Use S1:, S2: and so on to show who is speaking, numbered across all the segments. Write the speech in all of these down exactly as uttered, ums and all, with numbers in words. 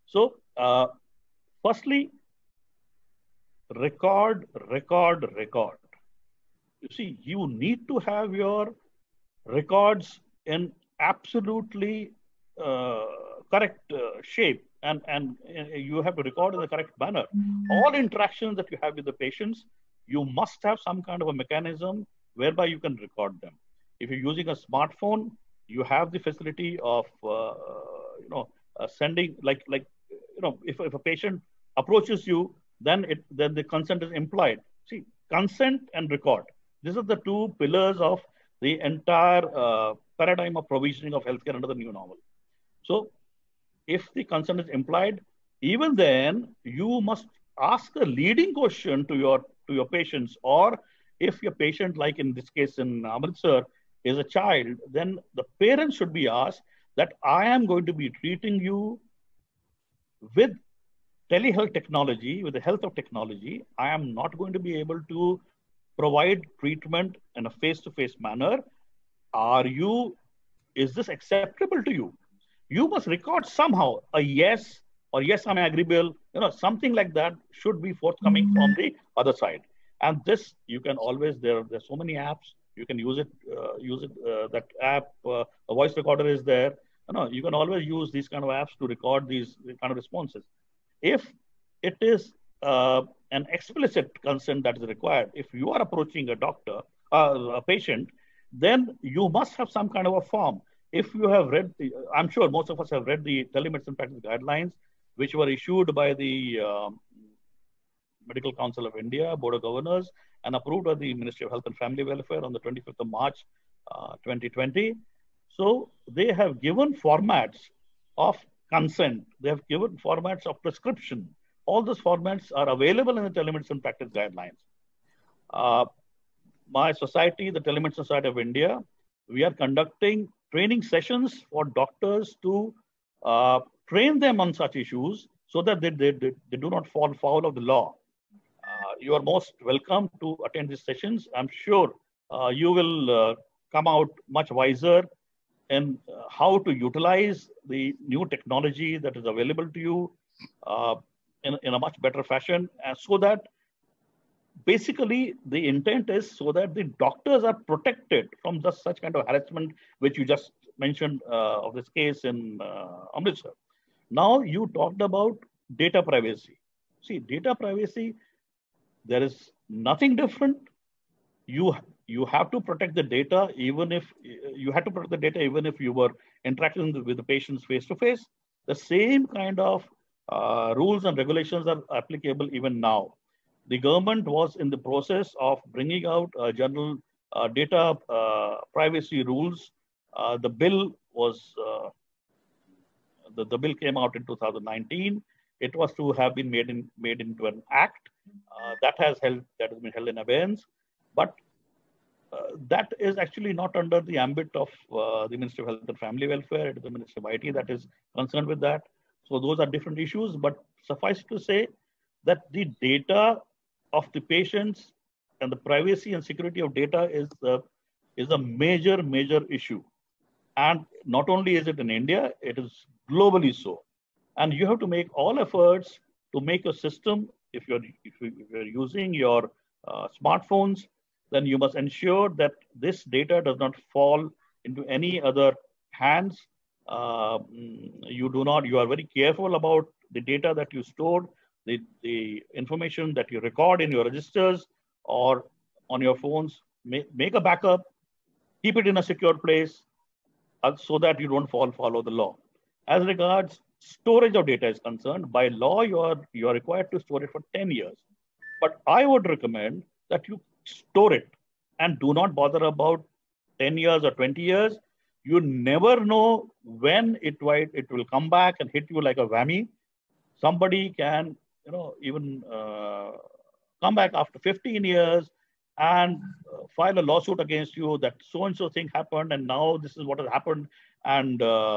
S1: So, uh, firstly, record, record, record. You see, you need to have your records in absolutely uh, correct uh, shape, and, and uh, you have to record in the correct manner. All interactions that you have with the patients, you must have some kind of a mechanism whereby you can record them. If you're using a smartphone, you have the facility of uh, you know uh, sending, like like you know if, if a patient approaches you, then it then the consent is implied. See, consent and record, these are the two pillars of the entire uh, paradigm of provisioning of healthcare under the new normal. So if the consent is implied, even then you must ask a leading question to your to your patients. Or if your patient, like in this case in Amritsar, is a child, then the parents should be asked that I am going to be treating you with telehealth technology, with the health of technology. I am not going to be able to provide treatment in a face-to-face manner. Are you, is this acceptable to you? You must record somehow a yes, or yes, I'm agreeable, you know, something like that should be forthcoming mm-hmm. from the other side. And this, you can always, there, there's so many apps, you can use it, uh, use it, uh, that app, uh, a voice recorder is there. You know, you can always use these kind of apps to record these kind of responses. If it is uh, an explicit consent that is required, if you are approaching a doctor, uh, a patient, then you must have some kind of a form. If you have read, the, I'm sure most of us have read the telemedicine practice guidelines, which were issued by the um, Medical Council of India, Board of Governors, and approved by the Ministry of Health and Family Welfare on the twenty-fifth of March, uh, twenty twenty. So they have given formats of consent. They have given formats of prescription. All those formats are available in the telemedicine practice guidelines. Uh, my society, the Telemedicine Society of India, we are conducting training sessions for doctors to uh, train them on such issues so that they, they, they, they do not fall foul of the law. Uh, you are most welcome to attend these sessions. I'm sure uh, you will uh, come out much wiser in uh, how to utilize the new technology that is available to you uh, in, in a much better fashion, and so that basically the intent is so that the doctors are protected from just such kind of harassment which you just mentioned uh, of this case in uh, Amritsar. Now you talked about data privacy. See, data privacy, there is nothing different. You you have to protect the data even if you had to protect the data even if you were interacting with the patients face to face. The same kind of uh, rules and regulations are applicable even now. The government was in the process of bringing out uh, general uh, data uh, privacy rules. Uh, the bill was uh, the, the bill came out in two thousand nineteen. It was to have been made in made into an act uh, that has held that has been held in abeyance, but uh, that is actually not under the ambit of uh, the Ministry of Health and Family Welfare. It is the Ministry of I T that is concerned with that. So those are different issues. But suffice to say that the data of the patients and the privacy and security of data is uh, is a major major issue. And not only is it in India, it is globally so. And you have to make all efforts to make a system. If you're if you're using your uh, smartphones, then you must ensure that this data does not fall into any other hands. Uh, you do not. You are very careful about the data that you stored, the the information that you record in your registers or on your phones. Make make a backup, keep it in a secure place, uh, so that you don't fall follow the law. As regards storage of data is concerned, by law, you are, you are required to store it for ten years. But I would recommend that you store it and do not bother about ten years or twenty years. You never know when it might, it will come back and hit you like a whammy. Somebody can, you know, even uh, come back after fifteen years and uh, file a lawsuit against you that so-and-so thing happened and now this is what has happened. And uh,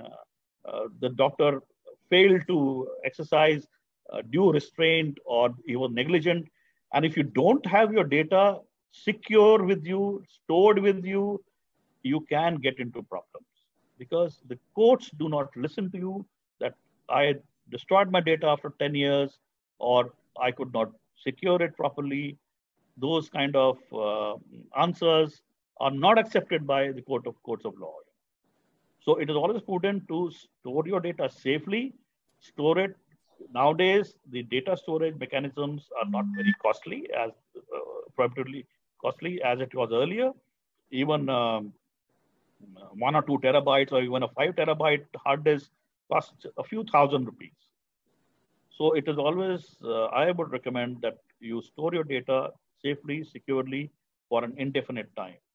S1: Uh, the doctor failed to exercise uh, due restraint or he was negligent. And if you don't have your data secure with you, stored with you, you can get into problems because the courts do not listen to you that I destroyed my data after ten years, or I could not secure it properly. Those kind of uh, answers are not accepted by the court of courts of law. So it is always prudent to store your data safely, store it. Nowadays, the data storage mechanisms are not very costly, as uh, prohibitively costly as it was earlier. Even um, one or two terabytes or even a five terabyte hard disk costs a few thousand rupees. So it is always, uh, I would recommend that you store your data safely, securely for an indefinite time.